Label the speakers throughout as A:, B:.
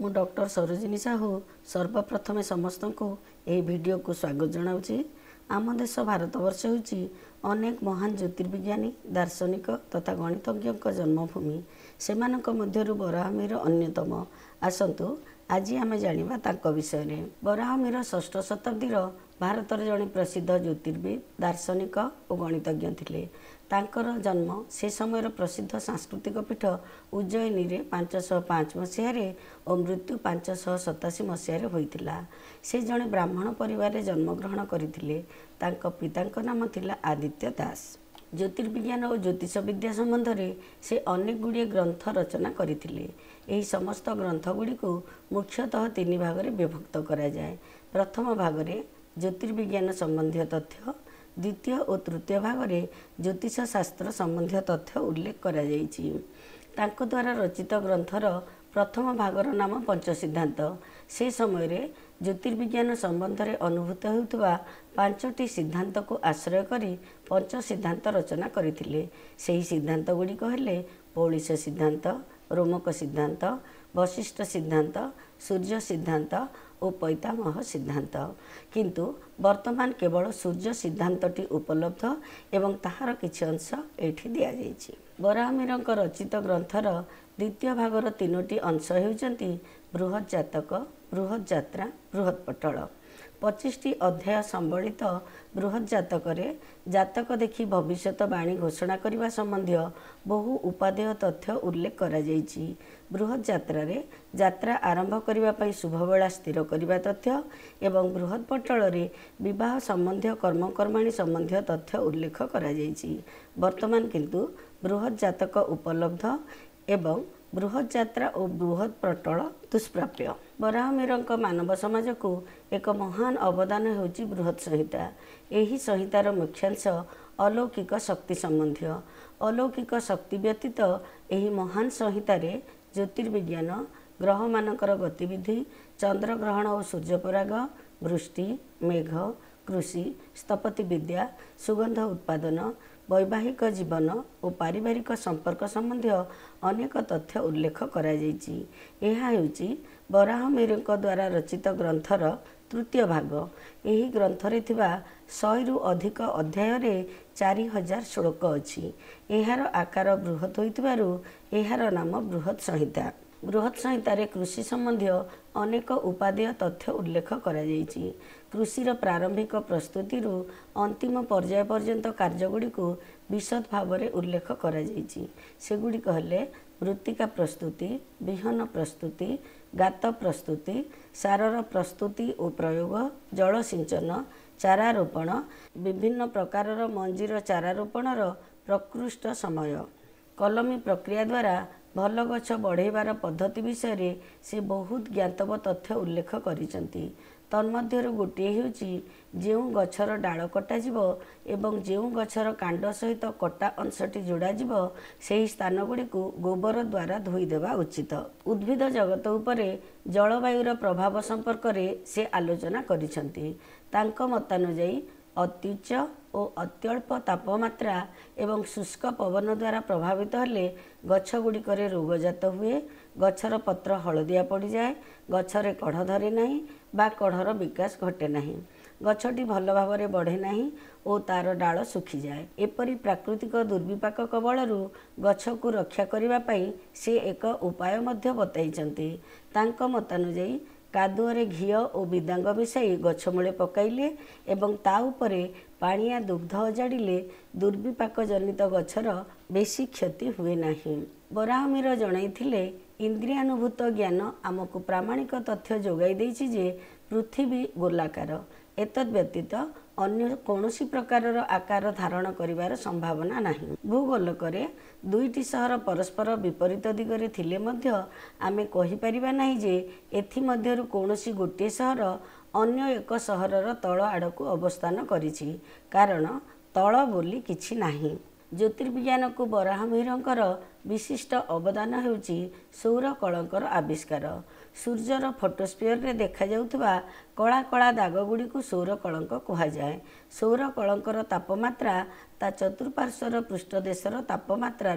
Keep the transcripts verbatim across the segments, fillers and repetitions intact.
A: मु डॉक्टर सरोजिनी साहू सर्वप्रथमे समस्त को यह वीडियो को स्वागत जनाऊँगी। आम देश भारतवर्ष होची अनेक महान ज्योतिर्विज्ञानी दार्शनिक तथा गणितज्ञ जन्मभूमि। सेमानक मध्यरु वराहमिहिर अन्यतम। आसतु आज आम जानिबा तांको विषय रे। वराहमिहिर षष्ठ शताब्दीर भारतर जड़े प्रसिद्ध ज्योतिर्विद दार्शनिक और गणितज्ञ थिले। तांकर जन्म से समय प्रसिद्ध सांस्कृतिक पीठ उज्जयिनी रे पांचशह पाँच मसीह और मृत्यु पांचशह सतासी मसीह होइतिला। से जड़े ब्राह्मण परिवार रे जन्मग्रहण करथिले। तांको पितांक नाम थिला आदित्य दास। ज्योतिर्विज्ञान और ज्योतिष विद्या संबंध में से अनेक गुड़िए ग्रंथ रचना करथिले। एही समस्त ग्रंथ गुड़ी को मुख्यतः तीन भाग में विभक्त करा जाए। प्रथम भाग में ज्योतिर्विज्ञान संबंधी तथ्य, द्वितीय और तृतीय भाग में ज्योतिष शास्त्र संबंधी तथ्य उल्लेख करा जाइछि। तांको द्वारा रचित ग्रंथर प्रथम भागर नाम पंच सिद्धांत। से समय रे ज्योतिर्विज्ञान संबंध में अनुभूत होउतबा पांचटी सिद्धांत को आश्रय करी पंच सिद्धांत रचना करथिले। सेही सिद्धांत गुड़िक हेले पौलिश सिद्धांत, रोमक सिद्धांत, वशिष्ठ सिद्धांत, सूर्य सिद्धांत और पैतामह सिद्धांत। किंतु वर्तमान केवल सूर्य सिद्धांतटी उपलब्ध एवं ताहार किछि अंश एठी दिया जाइछि। वराहमिहिरଙ୍କ रचित ग्रंथर द्वितीय भागर तीनोटी अंश हेउचंती बृहत जातक, बृहत यात्रा, बृहत पटल। पच्चीसटी अध्याय संबलित बृहत जातक रे जातक देखि भविष्यत बाणी घोषणा करने संबंधी बहु उपादेय तथ्य उल्लेख करा जाइछि। बृहत यात्रा रे यात्रा आरंभ करने पर शुभ बेला स्थिर करने तथ्य एवं बृहत पटल रे विवाह संबंधी कर्मकर्माणी संबंधी तथ्य उल्लेख करा जाइछि। वर्तमान किंतु बृहत जातक उपलब्ध एवं बृहत यात्रा और बृहत पटल दुष्प्राप्य। वराहमिहिरଙ୍କ मानव समाज को एक महान अवदान होची बृहत संहिता। यही संहितार मुख्यांश अलौकिक शक्ति संबंधी। अलौकिक शक्ति व्यतीत यही महान संहितार ज्योतिर्विज्ञान, ग्रह मानकर गतिविधि, चंद्रग्रहण और सूर्यपराग, वृष्टि, मेघ, कृषि, स्थपति विद्या, सुगंध उत्पादन, वैवाहिक जीवन और पारिवारिक संपर्क संबंधी अनेक तथ्य उल्लेख करा जाइछि। एहा हेउछि वराहमिहिरଙ୍କ द्वारा रचित ग्रंथर तृतीय भाग। यही ग्रंथरे थिबा सौ रु अधिक अध्याय रे चारि हजार श्लोक अछि। एहार आकार बृहत होइतिबारु एहार नाम बृहत संहिता। बृहत संहितार कृषि संबंधी अनेक उपादेय तथ्य उल्लेख करा जाइछि। कृषिर प्रारंभिक प्रस्तुति रु अंतिम पर्याय पर्यंत कार्यगुड़ी को विशद भाव में उल्लेख करा जाइछि। सेगुड़िक हेले मृत्तिका प्रस्तुति, विहन प्रस्तुति, गात प्रस्तुति, सारर प्रस्तुति और प्रयोग, जल सिंचन, चारारोपण, विभिन्न प्रकारर मंजीर चारारोपणर प्रकृष्ट समय, कलमी प्रक्रिया द्वारा भल गछ बढ़ेबार पद्धति विषय से बहुत ज्ञातव तथ्य उल्लेख करिसंती। तन्मध्यरु गोटे हेउची जेउ गछर डाल कटाजिबो एवं जेउ गछर कांड सहित कटा अंशटी जोड़ाजिबो सेही स्थान गुड़ी को गोबर द्वारा धोई देवा उचित। उद्भिद जगत उपरे जलवायुर प्रभाव संपर्क में से आलोचना करिसंती। तांको मतानुजाई अत्युच्च और अत्यल्प तापमात्रा एवं शुष्क पवन द्वारा प्रभावित हेले गछ गुड़िकरे रोगजात हुए, गछर पत्र हलदिया पड़ जाए, गछरे कढ़ धरे नहीं बा कढ़र विकास घटे नहीं, गछटी भल भाव में बढ़े नहीं और तार डाल सुखी जाए। एपरी प्राकृतिक दुर्विपाक कबलरू गछ को रक्षा करने पाई से एक उपाय मध्य बताइछंती। तांको मतानुजाई कादुअरे घीओ और विदांग मिसाई गछमूले पकाइले एवं ता उपरे पानिया दुग्ध अजाड़िले दुर्विपाक जनित गछर बेसी क्षति हुए नहीं। वराहमिहिर जणाइथिले इंद्रियानुभूत ज्ञान आमको प्रामाणिक तथ्य जोगाई देइछि जे पृथ्वी गोलाकार। एतद व्यतीत अन्य कौनसी प्रकारर आकार धारण करिवार संभावना नहीं। भूगोलकरे दुईटी सहर परस्पर विपरीत दिगरे थिले मध्य आमे कहि परिबा नाही जे एथि मध्यरु कौनसी गोटे सहर अन्य एक सहरर तल आड़कू अवस्थान करिछि, कारण तल बोली किछि नाही। ज्योतिर्विज्ञान को वराहमिहिरଙ୍କର विशिष्ट अवदान हेउछि सौर कलंकर आविष्कार। सूर्यर फोटोस्फीयर रे देखा जाउथबा कला कला दाग गुड़ी को सौर कलंक कहा जाए। सौर कलंकर तापमात्रा ता चतुर्पार्श्वर पृष्ठदेशर तापमात्रारू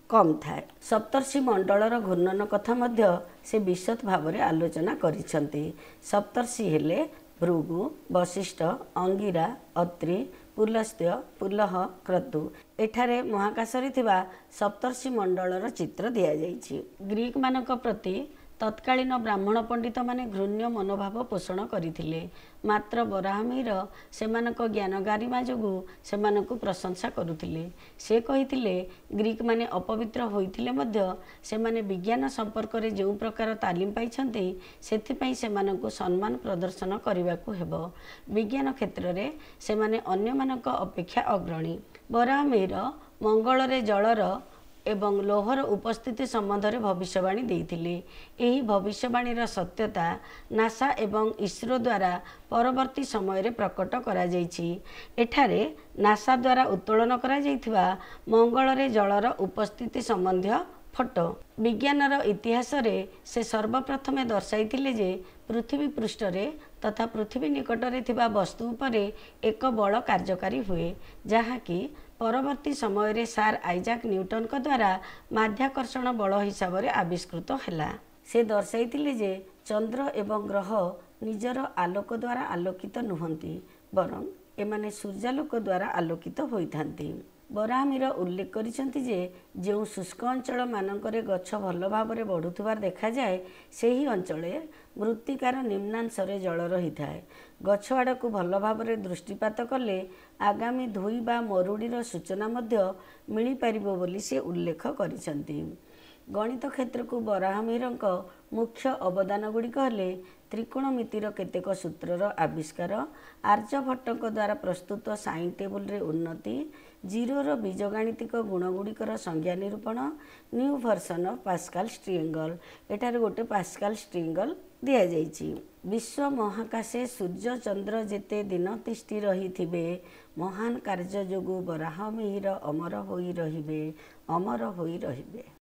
A: कम थाए। सप्तर्षि मंडलर घूर्णन कथा मध्य से विशद भाव में आलोचना करिसेंती। सप्तर्षि हेले भृगु, वशिष्ठ, अंगिरा, अत्रि, पुलस्त्य, पुलह, क्रतु। एठारे महाकाशरे थिबा सप्तर्षि मंडलर चित्र दिया जाइछि। ग्रीक मानक प्रति तत्कालीन ब्राह्मण पंडित माने घृण्य मनोभाव पोषण करथिले। मात्र वराहमिहिर सेमानक ज्ञान गारिमा जोगु सेमानकु प्रशंसा करुथिले। से कहिथिले ग्रीक माने अपवित्र होइथिले मध्य सेमाने विज्ञान संपर्क रे जो प्रकार तालीम पाइछन्ते सेथिपई सेमानकु सम्मान प्रदर्शन करिवाकु हेबो। विज्ञान क्षेत्र रे सेमाने अन्य मानक अपेक्षा अग्रणी। वराहमिहिर मंगल रे जलर एवं लोहर उपस्थिति संबंध में भविष्यवाणी देइथिले। एही भविष्यवाणीर सत्यता नासा एवं इसरो द्वारा परवर्ती समय रे प्रकट करा जाइछि। एठारे नासा द्वारा उत्तोलन करा जाइथिबा मंगल रे जलर उपस्थिति संबंधी फोटो विज्ञानर इतिहास रे से सर्वप्रथमे दर्शाइथिले जे पृथ्वी पृष्ठ रे तथा पृथ्वी निकट रे थिबा वस्तु उपरे एक बल कार्यकारी हुए, जहाँकि परवर्ती समय रे सार आइजाक न्यूटन का द्वारा माध्याकर्षण बल हिसाब से आविष्कृत हैला। से दर्शाइथिले जे चंद्र एवं ग्रह निजर आलोक द्वारा आलोकित नुहंती, बरं एमाने सूर्यालोक द्वारा आलोकित होइथांती। वराहमिहिर उल्लेख करिसेंती जे जो शुष्क अंचल मानकरे गछ भल भाव में बढ़ुथिबार देखा जाए सेही अंचले मृत्तिकार निम्नांशरे जल रही थाए। गछ आड़कू भल भाव में दृष्टिपात कले आगामी धोई बा मरुड़ीर सूचना मध्य मिली पारिबो बोली से उल्लेख करिसेंती। गणित क्षेत्र को वराहमिहिरक मुख्य अवदान गुड़िक हेले त्रिकोणमितिर केतेक सूत्रर आविष्कार, आर्यभट्टक द्वारा प्रस्तुत साइन टेबुल रे उन्नति, जीरोर बीजगाणितिक गुणगुड़िकर संज्ञा निरूपण, new version of Pascal triangle. एटारे गोटे पास्कल ट्रायंगल दिया जाइछि। विश्व महाकाशे सूर्य चंद्र जेते दिन तिष्ठि रहिथिबे महान कार्य जोगु वराहमिहिर अमर होई रहिबे, अमर होई रहिबे।